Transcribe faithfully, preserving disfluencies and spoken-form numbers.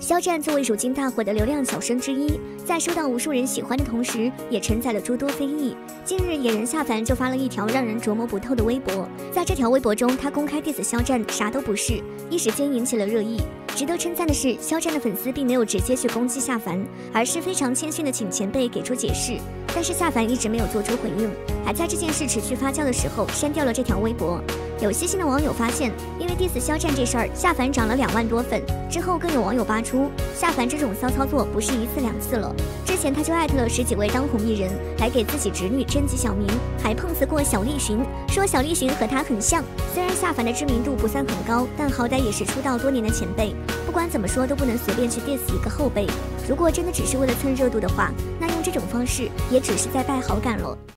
肖战作为如今大火的流量小生之一，在受到无数人喜欢的同时，也承载了诸多非议。近日，野人夏凡就发了一条让人琢磨不透的微博，在这条微博中，他公开 diss 肖战啥都不是，一时间引起了热议。值得称赞的是，肖战的粉丝并没有直接去攻击夏凡，而是非常谦逊的请前辈给出解释。但是夏凡一直没有做出回应，还在这件事持续发酵的时候删掉了这条微博。有细心的网友发现，因为 diss 肖战这事儿，夏凡涨了两万多粉。之后更有网友扒出，夏凡这种骚操作不是一次两次了。之前他就艾特了十几位当红艺人来给自己侄女征集小名，还碰瓷过小栗旬，说小栗旬和他很像。虽然夏凡的知名度不算很高，但好歹也是出道多年的前辈。不管怎么说，都不能随便去 diss 一个后辈。如果真的只是为了蹭热度的话，那用这种方式也只是在败好感了。